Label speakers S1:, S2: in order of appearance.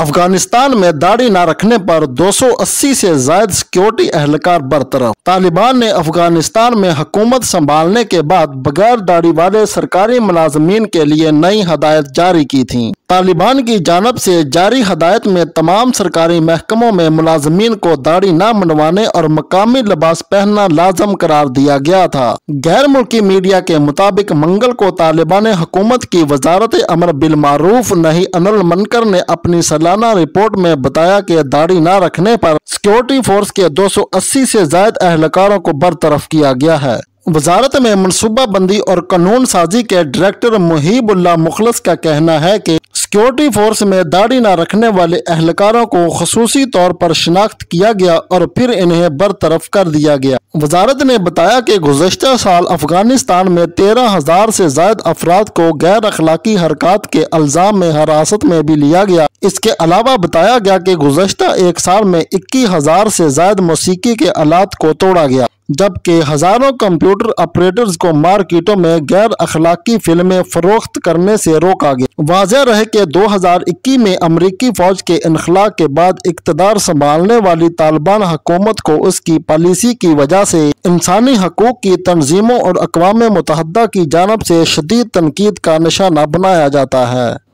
S1: अफगानिस्तान में दाढ़ी न रखने पर 280 से ज्यादा सिक्योरिटी एहलकार बरतरफ। तालिबान ने अफगानिस्तान में हुकूमत संभालने के बाद बगैर दाढ़ी वाले सरकारी मुलाजमीन के लिए नई हदायत जारी की थी। तालिबान की जानब से जारी हदायत में तमाम सरकारी महकमों में मुलाजमीन को दाढ़ी न मनवाने और मकामी लिबास पहनना लाजम करार दिया गया था। गैर मुल्की मीडिया के मुताबिक मंगल को तालिबान हुकूमत की वजारत अमर बिल मारूफ नही अनिल मुनकर ने अपनी सालाना रिपोर्ट में बताया कि दाढ़ी न रखने पर सिक्योरिटी फोर्स के 280 से ज्यादा एहलकारों को बरतरफ किया गया है। वजारत में मनसूबा बंदी और कानून साजी के डायरेक्टर मुहीबुल्लाह मुखलिस का कहना है कि सिक्योरिटी फोर्स में दाढ़ी न रखने वाले एहलकारों को खसूसी तौर पर शिनाख्त किया गया और फिर इन्हें बरतरफ कर दिया गया। वजारत ने बताया कि गुज़श्ता साल अफगानिस्तान में 13,000 से ज्यादा अफराद को गैर अखलाकी हरकत के इल्जाम में हिरासत में भी लिया गया। इसके अलावा बताया गया कि गुज़श्ता एक साल में 21,000 से ज्यादा मौसीकी के आलात को तोड़ा गया, जबकि हजारों कंप्यूटर ऑपरेटर्स को मार्केटों में गैर अखलाकी फिल्में फरोख्त करने से रोका गया। वाज़ेह रहे कि 2021 में अमरीकी फौज के इनखला के बाद इक़्तिदार संभालने वाली तालिबान हुकूमत को उसकी पॉलिसी की वजह से इंसानी हकूक की तंजीमों और अक़वाम मुत्तहिदा की जानब से शदीद तनकीद का निशाना बनाया जाता है।